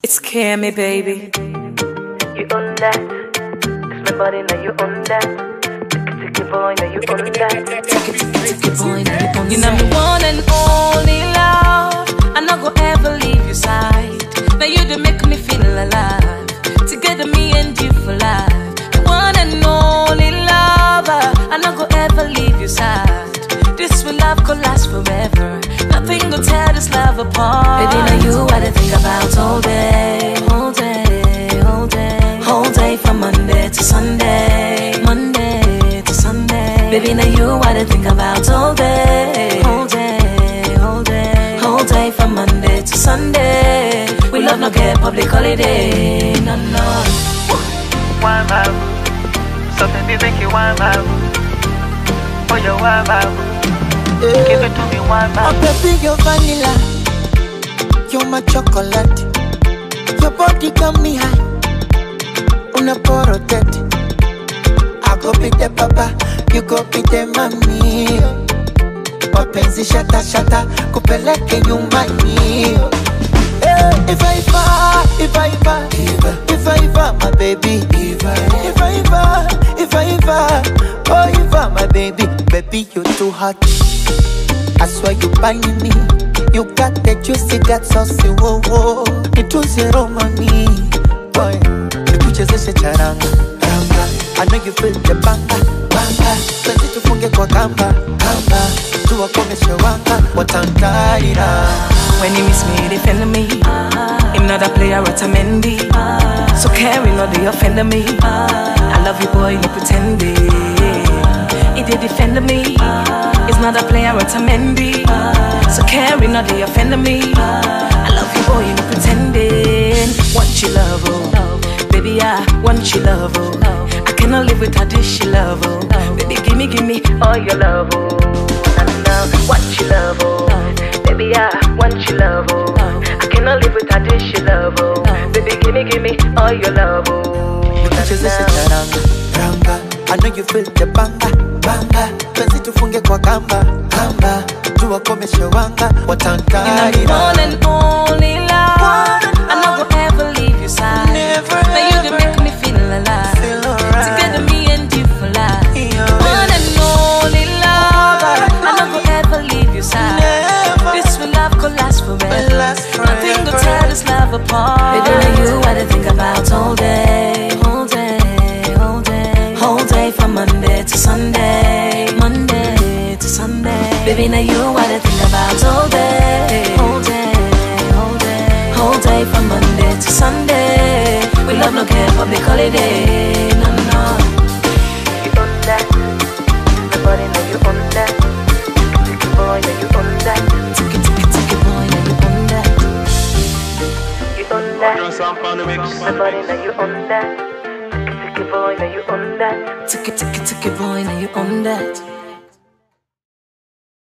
It's Cammy, baby. You on that? It's my body, now you on that. Tick it, boy, now you on that. Tick it, boy, now you on that. You know me one and only love. I'm not gonna ever leave your side. Now you do make me feel alive. Together, me and you for life. The one and only lover. I'm not gonna ever leave your side. This will love could last forever. Nothing will tear this love apart. Baby, now you what I think about all day, all day, all day, all day from Monday to Sunday, Monday to Sunday. Baby, now you what I think about all day, all day, all day, all day from Monday to Sunday. We love no get public holiday, no no. Why my boo? Something be make you why my boo? Oh, you why my boo? Give it to me, why my boo? Oh baby, you're vanilla, you're my chocolate. Your body got me high, una porotet. I go be the papa, you go be the mommy. Wapenzi shata shata, kupeleke nyumbani. If I my baby. If I my baby. Baby, you're too hot. I swear you buying me. You got the juicy, got saucy, whoa whoa. It was zero money, boy. The kuchezeshe charanga, ranga. I know you feel the banga, banga. Penzi tufunge kwa kamba, kamba. Tuwa komeshe wanga, watangaira. When you miss me, defend me. I'm not a player, what I'm Mendy. So carry not the offender me. I love you, boy, no pretending. He did defend me. It's not a player, what I'm Mendy. So carry not the offender me. I love you, boy, no pretending. Want your love, oh. Baby, I want your love, oh. I cannot live without this, your love, oh. Baby, give me all your love, oh. Want your love, oh. Baby, I want your love, oh. I cannot live without this, your love, oh. Baby, give me all your love, oh. Kuchezeshe charanga, ranga. I know you feel the banga, banga. Penzi tufunge kwa kamba, kamba. Tuwa komeshe wanga, watangaira. You're my one and only love. I'm not gonna ever leave your side. Never, now you can make me feel alive. Feel alright. Together, me and you for life. Yeah, one and only love. I'm not gonna ever leave your side. Never. This will love could last forever. Nothing will tear this love apart. Baby, now you what I think about all day, all day, all day, all day from Monday to Sunday, Monday to Sunday. Baby, now you what I think about all day, all day, all day, all day from Monday to Sunday. We love no care public holiday, no no. You on that? My body, now you on that. Tick it, boy, now you on that. Tick it, boy, now you on that. You on that? My body, now you on that. Tick it, boy, now you on that. Tick it, boy, now you on that.